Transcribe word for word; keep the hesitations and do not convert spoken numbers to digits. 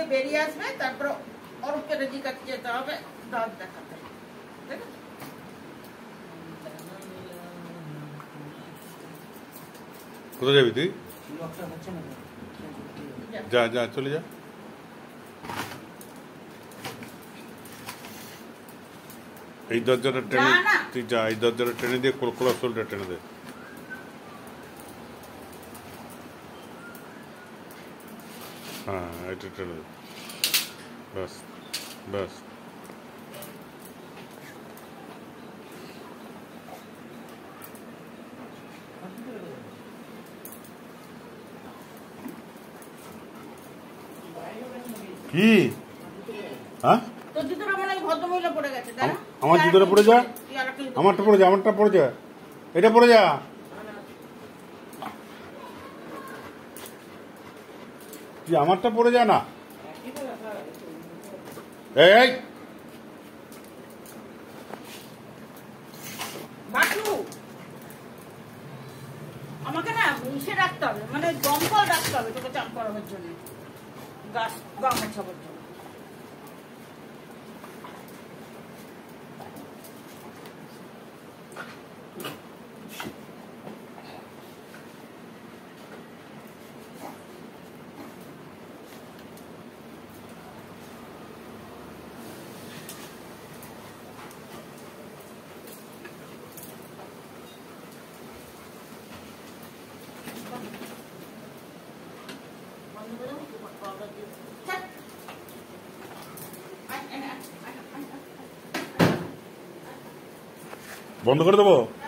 পুরোপুরি বেরিয়ে আসবে, তারপর অরূপকে রেডি কাটতে যেতে হবে দাঁত দেখাতে। ঠিক আছে, কোথায় যাবি তুই? যা যা চলে যা। এই দরজাটা টেনে তুই যা, এই দরজাটা টেনে দিয়ে কোলাপসলটা টেনে দে। হ্যাঁ এটা টেনে দে, ব্যাস ব্যাস। কি হ্যাঁ আমার জুতোটা পড়ে যা, আমারটা পড়ে যা, আমারটা পড়ে যা, এটা পড়ে যা। তুই আমারটা পড়ে যা না। এই আমাকে না ইসে রাখতে হবে, মানে দমকল রাখতে হবে তোকে চান করানোর জন্য, গাছ গা মোছাবার জন্য। বন্ধ করে দেবো।